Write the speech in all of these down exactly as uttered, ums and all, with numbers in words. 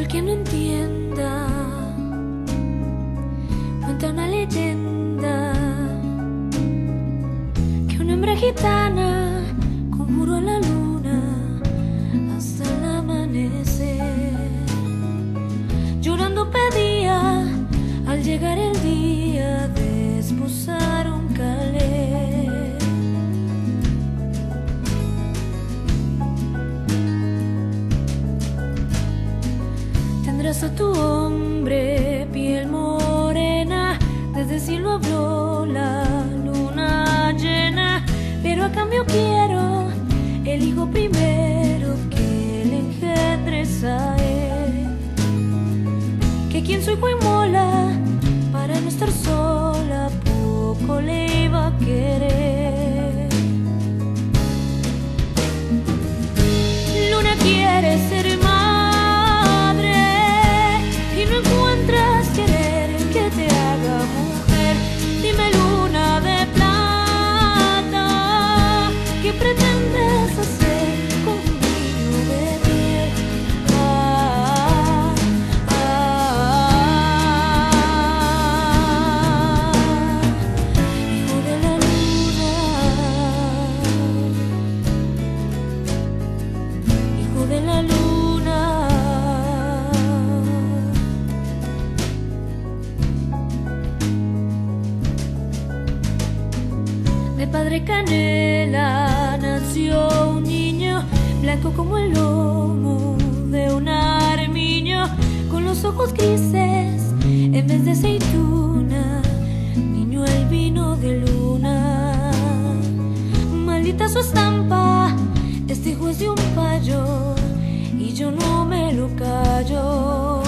quien no entienda, cuenta una leyenda que una hembra gitana conjuró a la luna hasta el amanecer. Llorando pedía al llegar el día de esposar un calé. Tendrás a tu hombre piel morena, desde el cielo habló la luna llena, pero a cambio quiero el hijo primero que le engendres a él. Que quien su hijo inmola para no estar sola, poco le iba a querer. Luna quiere ser madre y no encuentras querer que te haga mujer. Dime, luna de plata, ¿qué pretendes hacer con un niño de piel? Ah, ah, hijo de la luna, hijo de la luna. De padre canela nació un niño, blanco como el lomo de un armiño, con los ojos grises en vez de aceituna, niño el vino de luna. Maldita su estampa, este hijo es de un payo y yo no me lo callo.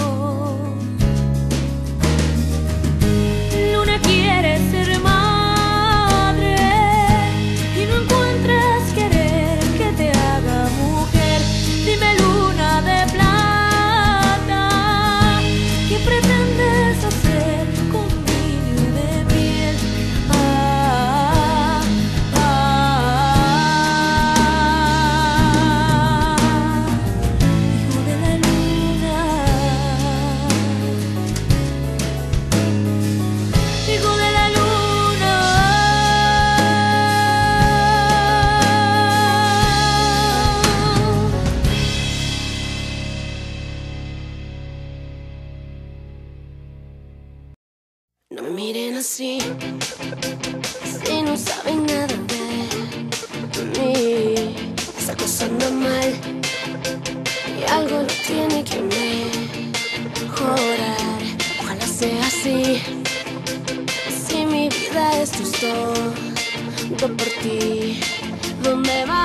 Luna quiere ser madre y no encuentras querer que te haga mujer. Dime, luna de plata, ¿qué pretendes hacer con un niño de piel? Ah, ah, hijo de la luna, hijo de la luna. No me miren así, si no saben nada de mí. Esa cosa anda mal y algo no tiene que mejorar. Ojalá sea así. Si mi vida es justo, todo por ti, ¿dónde vas?